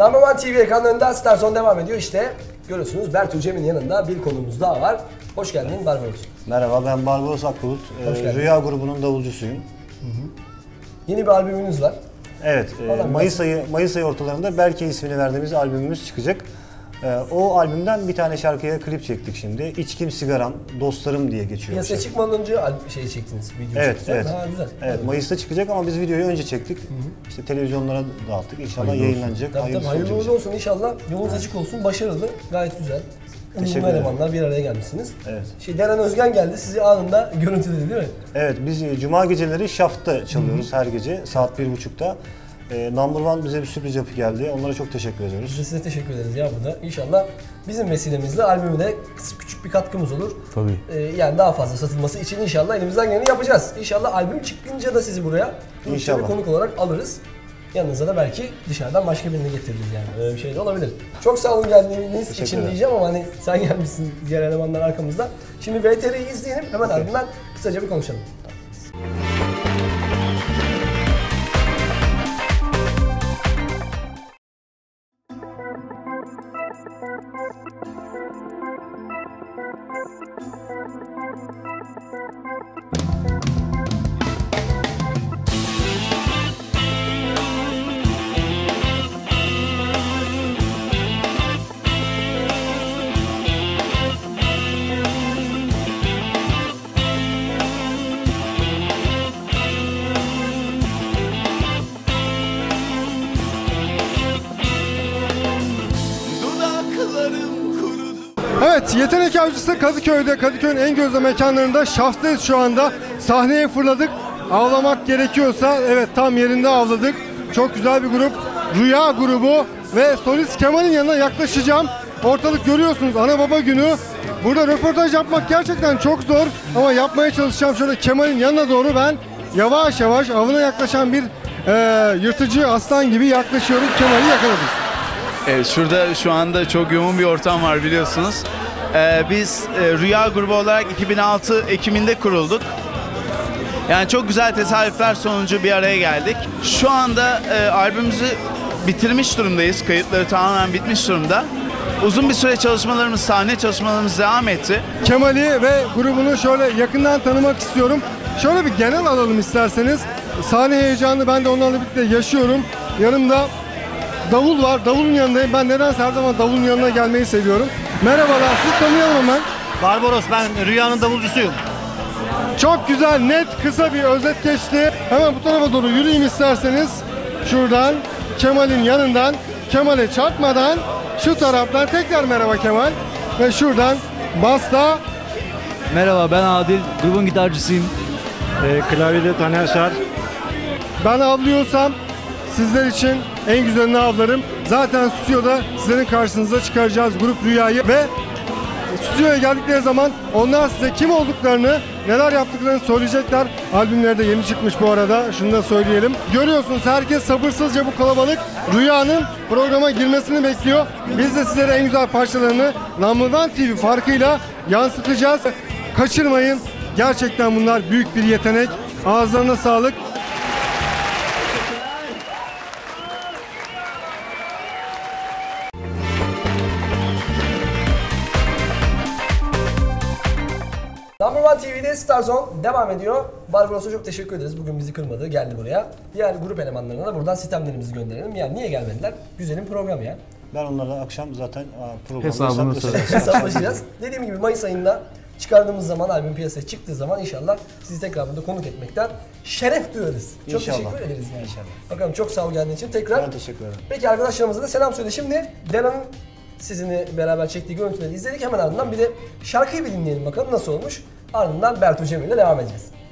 Number One TV ekranlarında Starzone devam ediyor. İşte görüyorsunuz Bertu Cem'in yanında bir konuğumuz daha var. Hoş geldin Barbaros. Merhaba, ben Barbaros Akbulut. Rüya grubunun davulcusuyum. Yeni bir albümünüz var. Evet, Mayıs ayı ortalarında Berke ismini verdiğimiz albümümüz çıkacak. O albümden bir tane şarkıya klip çektik şimdi. İçkim Sigaram, Dostlarım diye geçiyor. Piyasaya çıkmadan önce şey çektiniz, video çektiniz. Ha, güzel. Evet, Mayıs'ta çıkacak ama biz videoyu önce çektik. İşte televizyonlara dağıttık. İnşallah hayırlı yayınlanacak. Tabii, hayırlı olsun inşallah. Yolunuz açık olsun, başarılı, gayet güzel. Uyumlu elemanlar bir araya gelmişsiniz. Evet. Deren Özgen geldi, sizi anında görüntüledi değil mi? Evet, biz cuma geceleri Şaft'ta çalıyoruz her gece saat 1.30'da. Number One bize bir sürpriz yapı geldi. Onlara çok teşekkür ediyoruz. Biz de size teşekkür ederiz ya burada. İnşallah bizim vesilemizle albümü de küçük bir katkımız olur. Tabii. Yani daha fazla satılması için inşallah elimizden geleni yapacağız. İnşallah albüm çıkınca da sizi buraya bir konuk olarak alırız. Yanınıza da belki dışarıdan başka birini getiririz yani. Öyle bir şey de olabilir. Çok sağ olun geldiğiniz için diyeceğim ama hani sen gelmişsin, diğer elemanlar arkamızda. Şimdi VTR'yi izleyelim, hemen albümden kısaca bir konuşalım. Evet, Yetenek Avcısı Kadıköy'de, Kadıköy'ün en gözde mekanlarında Şaft'tayız şu anda. Sahneye fırladık. Avlamak gerekiyorsa evet tam yerinde avladık. Çok güzel bir grup. Rüya grubu ve solist Kemal'in yanına yaklaşacağım. Ortalık görüyorsunuz, ana baba günü. Burada röportaj yapmak gerçekten çok zor ama yapmaya çalışacağım. Şöyle Kemal'in yanına doğru ben yavaş yavaş avına yaklaşan bir yırtıcı aslan gibi yaklaşıyorum. Kemal'i yakaladık. Evet, şurada şu anda çok yoğun bir ortam var biliyorsunuz. Biz Rüya grubu olarak 2006 Ekim'inde kurulduk. Yani çok güzel tesadüfler sonucu bir araya geldik. Şu anda albümümüzü bitirmiş durumdayız. Kayıtları tamamen bitmiş durumda. Uzun bir süre çalışmalarımız, sahne çalışmalarımız devam etti. Kemal'i ve grubunu şöyle yakından tanımak istiyorum. Şöyle bir genel alalım isterseniz. Sahne heyecanını ben de onlarla birlikte yaşıyorum. Yanımda davul var. Davulun yanındayım. Ben nedense her zaman davulun yanına gelmeyi seviyorum. Merhabalar. Siz tanıyalım hemen. Barbaros, ben Rüya'nın davulcusuyum. Çok güzel, net, kısa bir özet geçti. Hemen bu tarafa doğru yürüyeyim isterseniz. Şuradan, Kemal'in yanından, Kemal'e çarpmadan, şu taraftan tekrar merhaba Kemal. Ve şuradan basta. Merhaba, ben Adil, grubun gitarcısıyım. Klavyede Taner Şar. Ben avlıyorsam sizler için en güzelini avlarım. Zaten stüdyoda sizlerin karşınıza çıkaracağız grup Rüya'yı ve stüdyoya geldikleri zaman onlar size kim olduklarını, neler yaptıklarını söyleyecekler. Albümleri de yeni çıkmış bu arada, şunu da söyleyelim. Görüyorsunuz herkes sabırsızca bu kalabalık Rüya'nın programa girmesini bekliyor. Biz de sizlere en güzel parçalarını Number One TV farkıyla yansıtacağız. Kaçırmayın. Gerçekten bunlar büyük bir yetenek. Ağızlarına sağlık. Number One TV'de Starzone devam ediyor. Barbaros'a çok teşekkür ederiz. Bugün bizi kırmadı, geldi buraya. Diğer grup elemanlarına da buradan sistemlerimizi gönderelim. Yani niye gelmediler? Güzelim program ya. Ben onlarla akşam zaten programda Hesabını hesaplaşacağız. Dediğim gibi Mayıs ayında çıkardığımız zaman, albüm piyasaya çıktığı zaman inşallah sizi tekrar burada konuk etmekten şeref duyarız. Çok teşekkür ederiz yani. İnşallah. Bakalım, çok sağ ol geldiğin için tekrar. Ben teşekkür ederim. Peki arkadaşlarımıza da selam söyle. Şimdi Deren'in sizinle beraber çektiği görüntüleri izledik. Hemen ardından bir de şarkıyı bir dinleyelim bakalım nasıl olmuş. Ardından Bertu Cemil'le devam edeceğiz.